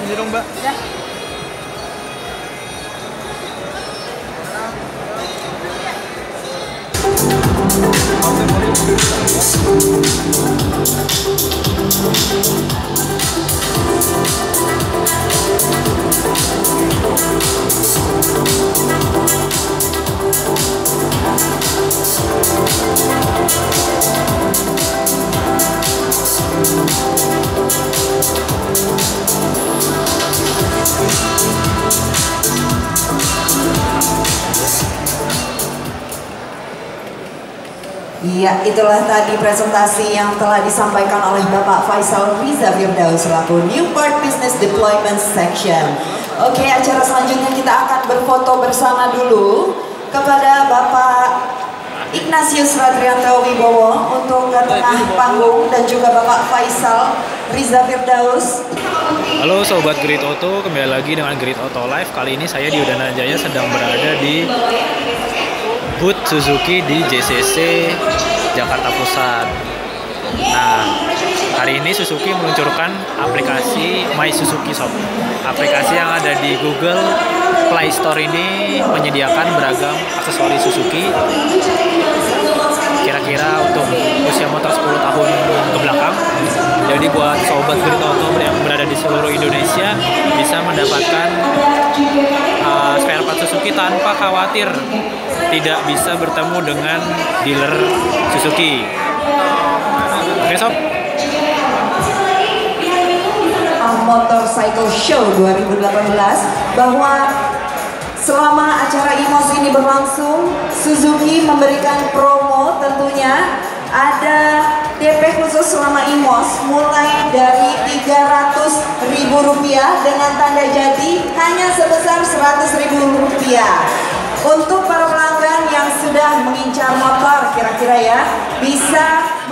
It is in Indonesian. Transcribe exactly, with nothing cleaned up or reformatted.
Ini dong, Mbak. Ya. Iya, itulah tadi presentasi yang telah disampaikan oleh Bapak Faisal Riza Firdaus selaku Newport Business Deployment Section. Oke, acara selanjutnya kita akan berfoto bersama dulu kepada Bapak Ignatius Radrianto Wibowo untuk ke tengah panggung dan juga Bapak Faisal Riza Firdaus. Halo Sobat Grid Auto, kembali lagi dengan Grid Auto Live. Kali ini saya di Udana Jaya sedang berada di booth Suzuki di J C C Jakarta Pusat. Nah, hari ini Suzuki meluncurkan aplikasi My Suzuki Shop. Aplikasi yang ada di Google Play Store ini menyediakan beragam aksesoris Suzuki. Kira-kira untuk usia motor sepuluh tahun ke belakang. Jadi buat sobat Grid Auto yang berada di seluruh Indonesia bisa mendapatkan uh, spare part Suzuki tanpa khawatir tidak bisa bertemu dengan dealer Suzuki. Oke sob. Motorcycle Show dua ribu delapan belas bahwa selama acara I M O S ini berlangsung, Suzuki memberikan promo tentunya ada D P khusus selama I M O S mulai dari tiga ratus ribu rupiah dengan tanda jadi hanya sebesar seratus ribu rupiah. Untuk para pelanggan yang sudah mengincar motor kira-kira ya bisa